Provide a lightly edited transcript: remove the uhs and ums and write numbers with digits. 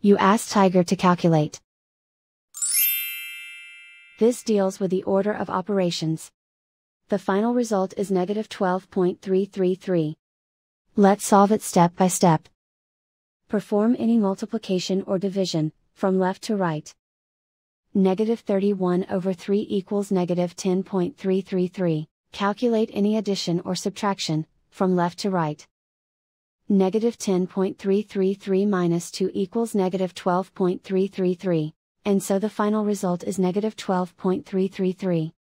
You ask Tiger to calculate. This deals with the order of operations. The final result is negative 12.333. Let's solve it step by step. Perform any multiplication or division, from left to right. Negative 31 over 3 equals negative 10.333. Calculate any addition or subtraction, from left to right. Negative 10.333 minus 2 equals negative 12.333, and so the final result is negative 12.333.